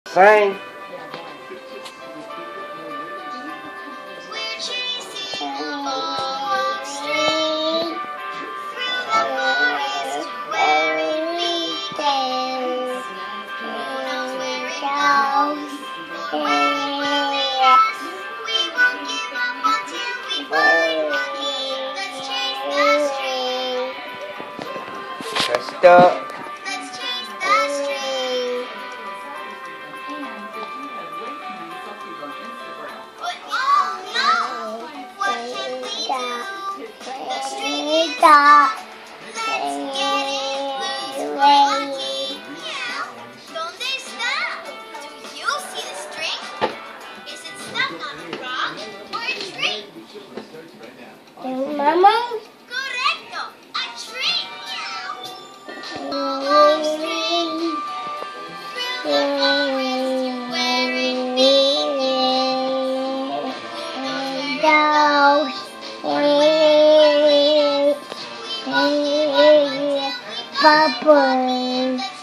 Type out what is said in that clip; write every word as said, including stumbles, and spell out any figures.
Sing. Stop. Let's change the street. Oh no! What can we do? The street is dark. Let's get it loose. Lucky. Yeah. ¿Dónde está? Do you see the string? Is it stuck on a rock or a tree? Mama? Correcto. A tree. Bubbles.